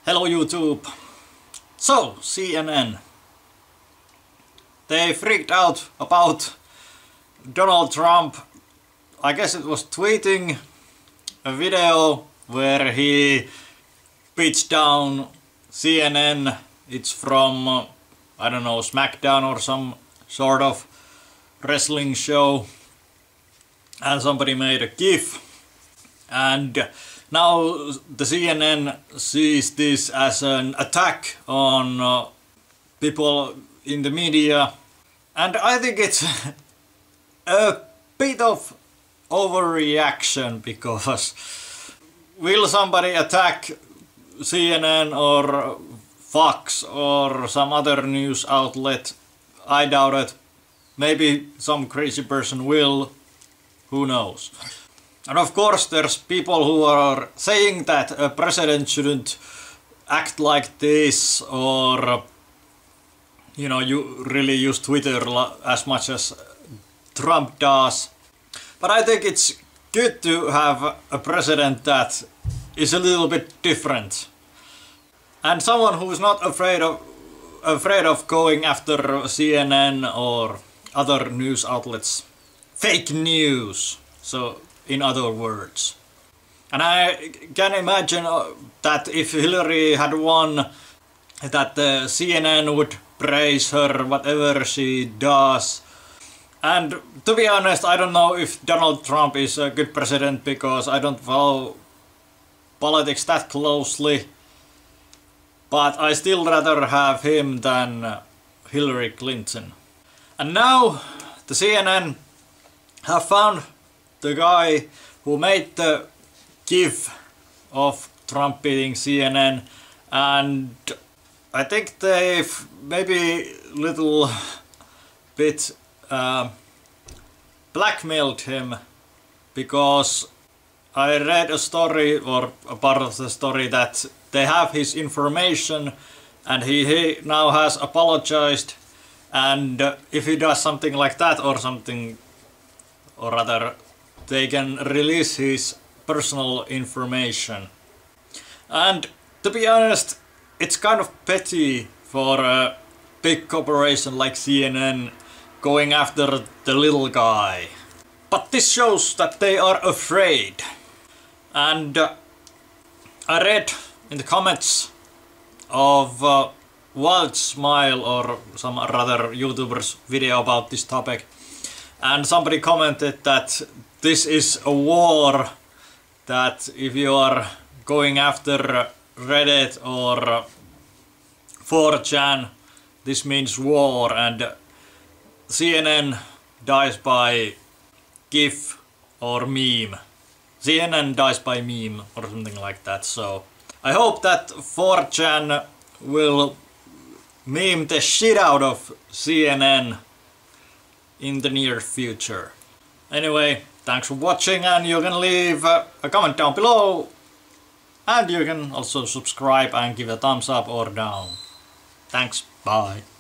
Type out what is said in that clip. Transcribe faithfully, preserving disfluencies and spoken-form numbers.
Hello YouTube! So, C N N. They freaked out about Donald Trump. I guess it was tweeting a video where he beats down C N N. It's from, uh, I don't know, SmackDown or some sort of wrestling show. And somebody made a GIF. And now the C N N sees this as an attack on uh, people in the media, and I think it's a bit of overreaction, because will somebody attack C N N or Fox or some other news outlet? I doubt it. Maybe some crazy person will, who knows. And of course there's people who are saying that a president shouldn't act like this, or you know, you really use Twitter as much as Trump does. But I think it's good to have a president that is a little bit different. And someone who's not afraid of afraid of going after C N N or other news outlets. Fake news. So in other words. And I can imagine that if Hillary had won, that the C N N would praise her whatever she does. And to be honest, I don't know if Donald Trump is a good president, because I don't follow politics that closely. But I still rather have him than Hillary Clinton. And now the C N N have found the guy who made the GIF of Trump beating C N N, and I think they've maybe little bit uh, blackmailed him, because I read a story, or a part of the story, that they have his information and he, he now has apologized, and uh, if he does something like that or something, or rather they can release his personal information. And to be honest, it's kind of petty for a big corporation like C N N going after the little guy. But this shows that they are afraid. And uh, I read in the comments of uh, Wild Smile, or some rather YouTuber's video about this topic, and somebody commented that this is a war, that if you are going after Reddit or four chan, this means war, and C N N dies by GIF or meme. C N N dies by meme or something like that. So I hope that four chan will meme the shit out of C N N in the near future. Anyway, thanks for watching, and you can leave a comment down below, and you can also subscribe and give a thumbs up or down. Thanks, bye.